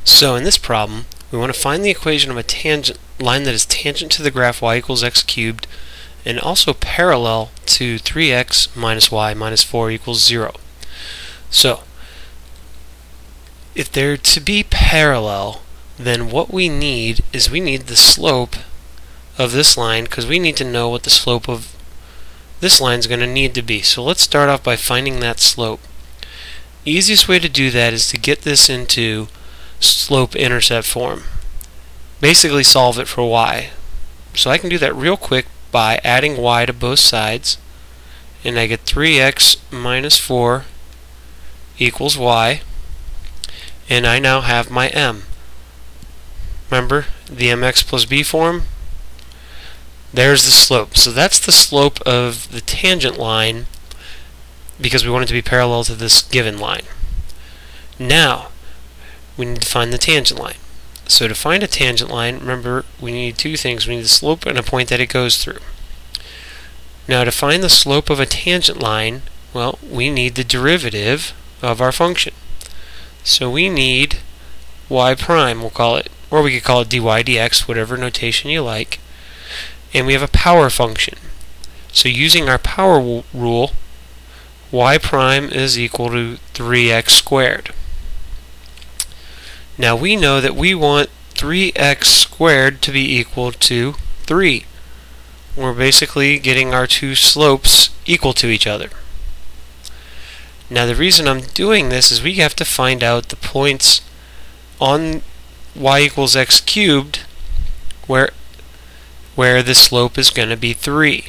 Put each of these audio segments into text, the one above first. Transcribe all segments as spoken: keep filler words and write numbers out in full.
So in this problem, we want to find the equation of a tangent line that is tangent to the graph y equals x cubed and also parallel to three x minus y minus four equals zero. So if they're to be parallel, then what we need is we need the slope of this line, because we need to know what the slope of this line is going to need to be. So let's start off by finding that slope. Easiest way to do that is to get this into slope-intercept form. Basically solve it for y. So I can do that real quick by adding y to both sides, and I get three x minus four equals y, and I now have my m. Remember the mx plus b form? There's the slope. So that's the slope of the tangent line because we want it to be parallel to this given line. Now we need to find the tangent line. So to find a tangent line, remember, we need two things. We need the slope and a point that it goes through. Now to find the slope of a tangent line, well, we need the derivative of our function. So we need y prime, we'll call it, or we could call it dy dx, whatever notation you like. And we have a power function. So using our power rule, y prime is equal to three x squared. Now we know that we want three x squared to be equal to three. We're basically getting our two slopes equal to each other. Now the reason I'm doing this is we have to find out the points on y equals x cubed where where the slope is going to be three.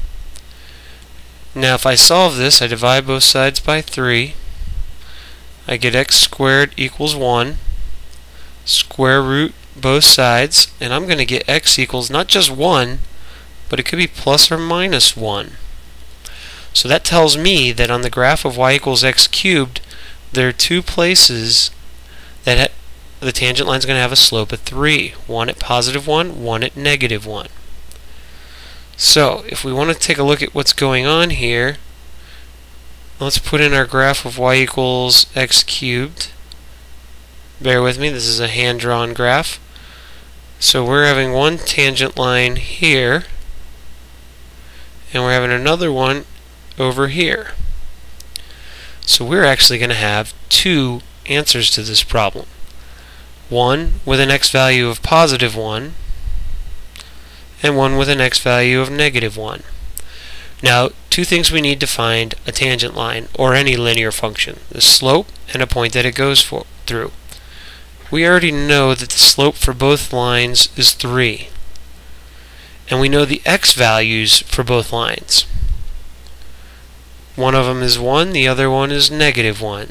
Now if I solve this, I divide both sides by three. I get x squared equals one. Square root both sides, and I'm going to get x equals not just one, but it could be plus or minus one. So that tells me that on the graph of y equals x cubed, there are two places that ha the tangent line is going to have a slope of three. One at positive one, one at negative one. So if we want to take a look at what's going on here, let's put in our graph of y equals x cubed. Bear with me, this is a hand-drawn graph. So we're having one tangent line here, and we're having another one over here. So we're actually going to have two answers to this problem. One with an x value of positive one, and one with an x value of negative one. Now, two things we need to find a tangent line, or any linear function: the slope and a point that it goes for, through. We already know that the slope for both lines is three. And we know the x values for both lines. One of them is one, the other one is negative one.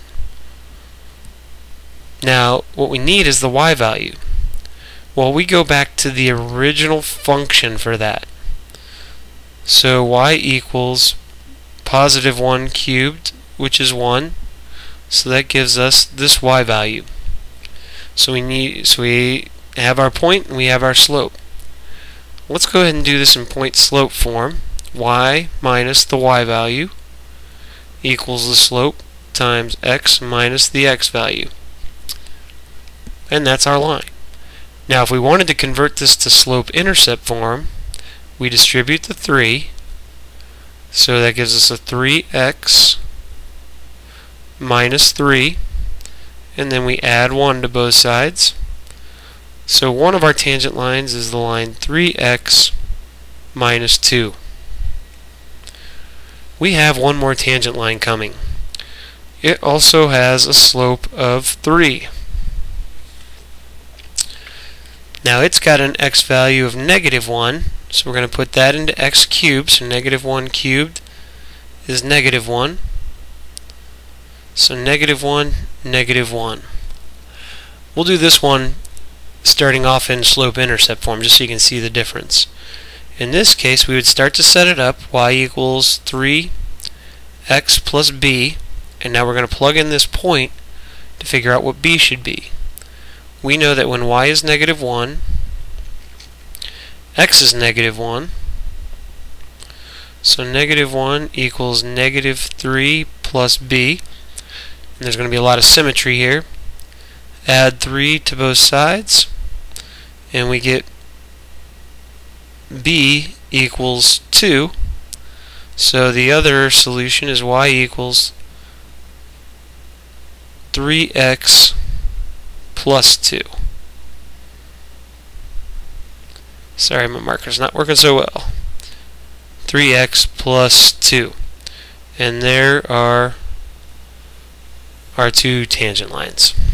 Now, what we need is the y value. Well, we go back to the original function for that. So y equals positive one cubed, which is one. So that gives us this y value. So we need, so we have our point and we have our slope. Let's go ahead and do this in point slope form. Y minus the y value equals the slope times x minus the x value. And that's our line. Now if we wanted to convert this to slope-intercept form, we distribute the three. So that gives us a three x minus three. And then we add one to both sides. So one of our tangent lines is the line three x minus two. We have one more tangent line coming. It also has a slope of three. Now it's got an x value of negative one, so we're going to put that into x cubed, so negative one cubed is negative one. So negative one, negative one. We'll do this one starting off in slope-intercept form just so you can see the difference. In this case, we would start to set it up, y equals three x plus b, and now we're going to plug in this point to figure out what b should be. We know that when y is negative one, x is negative one, so negative one equals negative three plus b. And there's going to be a lot of symmetry here. add three to both sides, and we get b equals two. So the other solution is y equals three x plus two. Sorry, my marker's not working so well. three x plus two. And there are our two tangent lines.